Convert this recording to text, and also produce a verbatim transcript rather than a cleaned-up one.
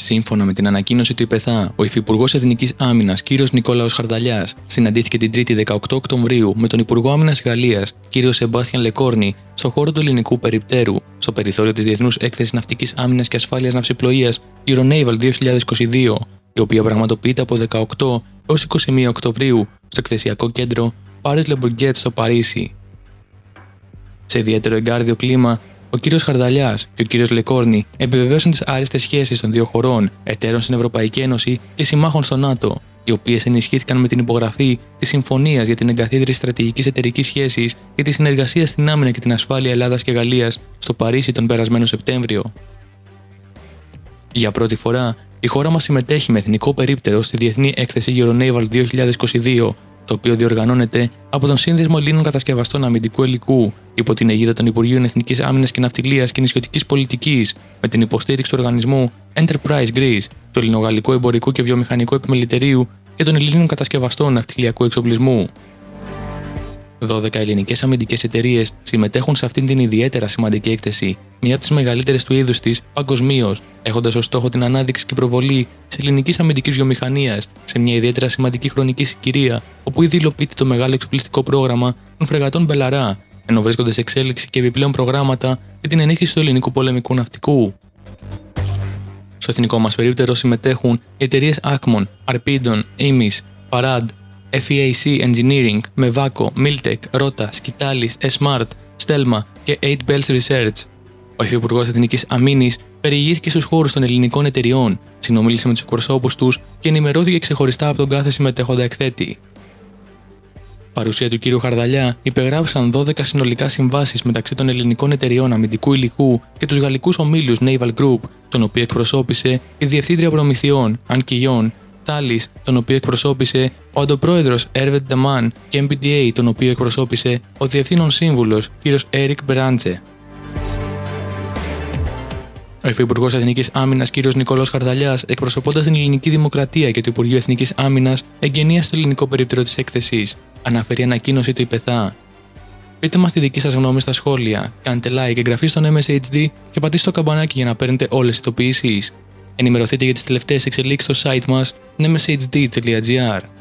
Σύμφωνα με την ανακοίνωση του ΙΠΕΘΑ, ο Υφυπουργός Εθνικής Άμυνας κ. Νικόλαος Χαρδαλιάς συναντήθηκε την Τρίτη δεκαοκτώ Οκτωβρίου με τον Υπουργό Άμυνας Γαλλίας κ. Σεμπάστιαν Λεκόρνη στο χώρο του ελληνικού περιπτέρου, στο περιθώριο της Διεθνούς Έκθεσης Ναυτικής Άμυνας και Ασφάλειας Ναυσιπλοείας Euronaval δύο χιλιάδες είκοσι δύο, η οποία πραγματοποιείται από δεκαοκτώ έως είκοσι μία Οκτωβρίου στο εκθεσιακό κέντρο Paris Le Bourget στο Παρίσι. Σε ιδιαίτερο εγκάρδιο κλίμα, ο κ. Χαρδαλιάς και ο κ. Λεκόρνη επιβεβαίωσαν τις άριστες σχέσεις των δύο χωρών, εταίρων στην Ευρωπαϊκή Ένωση και συμμάχων στο ΝΑΤΟ, οι οποίες ενισχύθηκαν με την υπογραφή της Συμφωνίας για την εγκαθίδρυση στρατηγικής εταιρικής σχέσης και τη συνεργασία στην άμυνα και την ασφάλεια Ελλάδας και Γαλλίας στο Παρίσι τον περασμένο Σεπτέμβριο. Για πρώτη φορά, η χώρα μας συμμετέχει με εθνικό περίπτερο στη Διεθνή Έκθεση Euronaval δύο χιλιάδες είκοσι δύο, το οποίο διοργανώνεται από τον Σύνδεσμο Ελλήνων Κατασκευαστών Αμυντικού Υλικού υπό την αιγίδα των Υπουργείων Εθνικής Άμυνας και Ναυτιλίας και Νησιωτικής Πολιτικής, με την υποστήριξη του οργανισμού Enterprise Greece, του Ελληνογαλλικού Εμπορικού και Βιομηχανικού Επιμελητηρίου και των Ελλήνων Κατασκευαστών Ναυτιλιακού Εξοπλισμού. δώδεκα ελληνικές αμυντικές εταιρείες συμμετέχουν σε αυτήν την ιδιαίτερα σημαντική έκθεση, μία από τις μεγαλύτερες του είδους της παγκοσμίως, έχοντας ως στόχο την ανάδειξη και προβολή της ελληνικής αμυντικής βιομηχανίας σε μια ιδιαίτερα σημαντική χρονική συγκυρία, όπου ήδη υλοποιείται το μεγάλο εξοπλιστικό πρόγραμμα των φρεγατών Μπελαρά, ενώ βρίσκονται σε εξέλιξη και επιπλέον προγράμματα για την ενίσχυση του ελληνικού πολεμικού ναυτικού. Στο εθνικό μας περίπτερο συμμετέχουν οι εταιρείες Acmon, Arpidon, Amis, Parad, εφ ι έι σι Engineering, Mevaco, Miltec, Rota, Skitalis, E-Smart, Stelma και eight Bells Research. Ο Υφυπουργός Εθνικής Αμήνης περιηγήθηκε στους χώρους των ελληνικών εταιριών, συνομίλησε με τους εκπροσώπους τους και ενημερώθηκε ξεχωριστά από τον κάθε συμμετέχοντα εκθέτη. Παρουσία του κ. Χαρδαλιά υπεγράφησαν δώδεκα συνολικά συμβάσεις μεταξύ των ελληνικών εταιριών αμυντικού υλικού και τους γαλλικούς ομίλους Naval Group, τον οποίο εκπροσώπησε η Διευθύντρια Προμηθειών, Αν Κιγιόν, Thales, τον οποίο εκπροσώπησε ο Αντιπρόεδρος Έρβετ Νταμάν και εμ μπι ντι έι, τον οποίο εκπροσώπησε ο Διευθύνων Σύμβουλος κ. Έρικ Μπεράντσε. Ο Υφυπουργός Εθνικής Άμυνας κ. Νικόλαος Χαρδαλιάς, εκπροσωπώντας την Ελληνική Δημοκρατία και το Υπουργείο Εθνικής Άμυνας, εγγενίασε το ελληνικό περίπτερο της έκθεσης, αναφέρει ανακοίνωση του ΙΠΕΘΑ. Πείτε μας τη δική σας γνώμη στα σχόλια, κάντε like, εγγραφή στον εμ ες έιτς ντι και πατήστε το καμπανάκι για να παίρνετε όλες τις ειδοποιήσεις. Ενημερωθείτε για τις τελευταίες εξελίξεις στο site μας εμ ες έιτς ντι τελεία τζι άρ.